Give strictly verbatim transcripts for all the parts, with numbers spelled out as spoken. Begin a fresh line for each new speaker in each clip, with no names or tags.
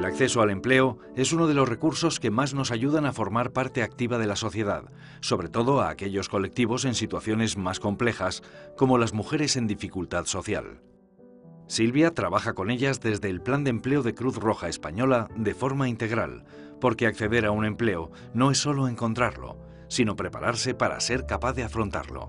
acceso al empleo es uno de los recursos que más nos ayudan a formar parte activa de la sociedad, sobre todo a aquellos colectivos en situaciones más complejas, como las mujeres en dificultad social. Silvia trabaja con ellas desde el Plan de Empleo de Cruz Roja Española de forma integral, porque acceder a un empleo no es solo encontrarlo, sino prepararse para ser capaz de afrontarlo.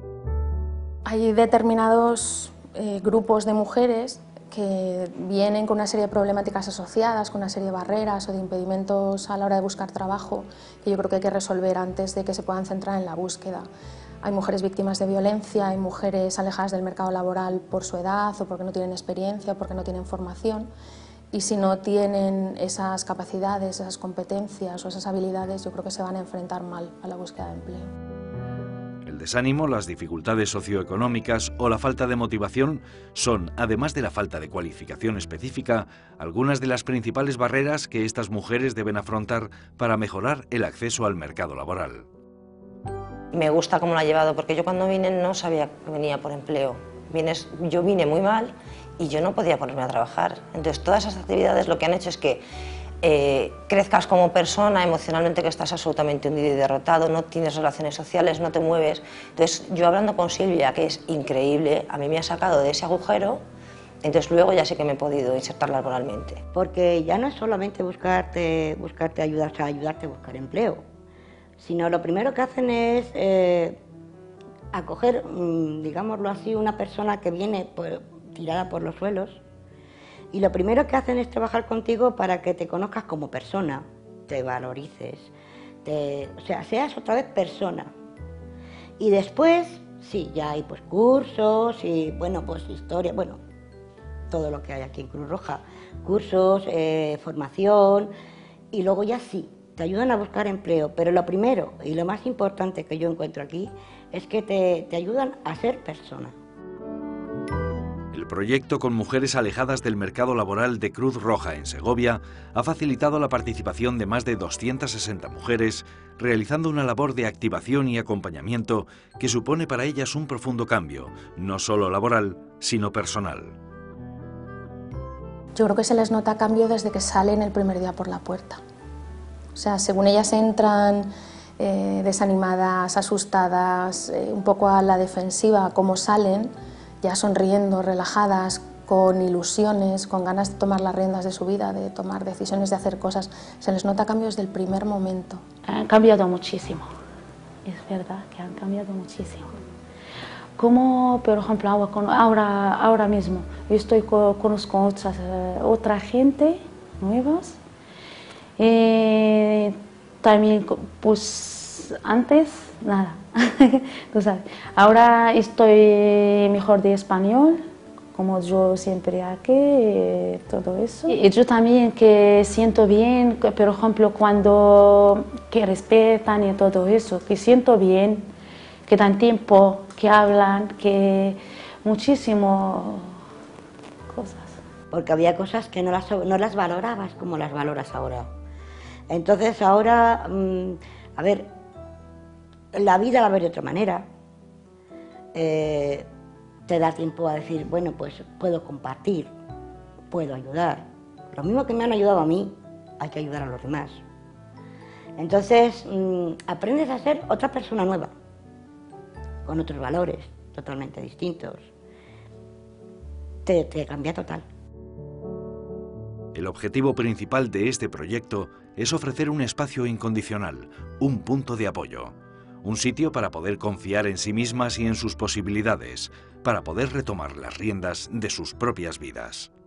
Hay determinados eh, grupos de mujeres que vienen con una serie de problemáticas asociadas, con una serie de barreras o de impedimentos a la hora de buscar trabajo, que yo creo que hay que resolver antes de que se puedan centrar en la búsqueda. Hay mujeres víctimas de violencia, hay mujeres alejadas del mercado laboral por su edad o porque no tienen experiencia o porque no tienen formación, y si no tienen esas capacidades, esas competencias o esas habilidades, yo creo que se van a enfrentar mal a la búsqueda de empleo.
El desánimo, las dificultades socioeconómicas o la falta de motivación son, además de la falta de cualificación específica, algunas de las principales barreras que estas mujeres deben afrontar para mejorar el acceso al mercado laboral.
Me gusta cómo lo ha llevado, porque yo cuando vine no sabía que venía por empleo. Vienes, yo vine muy mal y yo no podía ponerme a trabajar. Entonces todas esas actividades lo que han hecho es que Eh, crezcas como persona, emocionalmente que estás absolutamente hundido y derrotado, no tienes relaciones sociales, no te mueves. Entonces yo hablando con Silvia, que es increíble, a mí me ha sacado de ese agujero, entonces luego ya sé que me he podido insertar laboralmente.
Porque ya no es solamente buscarte, buscarte ayudar, o sea, ayudarte a buscar empleo, sino lo primero que hacen es eh, acoger, digámoslo así, una persona que viene por, tirada por los suelos. Y lo primero que hacen es trabajar contigo para que te conozcas como persona, te valorices, te, o sea, seas otra vez persona. Y después, sí, ya hay pues cursos y, bueno, pues historia, bueno, todo lo que hay aquí en Cruz Roja, cursos, eh, formación, y luego ya sí, te ayudan a buscar empleo, pero lo primero y lo más importante que yo encuentro aquí es que te, te ayudan a ser persona.
El proyecto con mujeres alejadas del mercado laboral de Cruz Roja en Segovia ha facilitado la participación de más de doscientas sesenta mujeres, realizando una labor de activación y acompañamiento que supone para ellas un profundo cambio, no solo laboral, sino personal.
Yo creo que se les nota cambio desde que salen el primer día por la puerta. O sea, según ellas entran eh, desanimadas, asustadas, eh, un poco a la defensiva, como salen, ya sonriendo, relajadas, con ilusiones, con ganas de tomar las riendas de su vida, de tomar decisiones, de hacer cosas. Se les nota cambios desde el primer momento.
Han cambiado muchísimo, es verdad que han cambiado muchísimo. Como, por ejemplo, ahora, ahora mismo, yo estoy, conozco otras, otra gente nuevas. Eh, también, pues, antes, nada. Tú sabes. Ahora estoy mejor de español, como yo siempre aquí, eh, todo eso. Y yo también que siento bien, que, por ejemplo, cuando que respetan y todo eso, que siento bien, que dan tiempo, que hablan, que muchísimo cosas.
Porque había cosas que no las, no las valorabas como las valoras ahora. Entonces ahora, mmm, a ver, la vida la ves de otra manera, eh, te da tiempo a decir, bueno, pues puedo compartir, puedo ayudar. Lo mismo que me han ayudado a mí, hay que ayudar a los demás. Entonces, mmm, aprendes a ser otra persona nueva, con otros valores totalmente distintos. Te, te cambia total.
El objetivo principal de este proyecto es ofrecer un espacio incondicional, un punto de apoyo. Un sitio para poder confiar en sí mismas y en sus posibilidades, para poder retomar las riendas de sus propias vidas.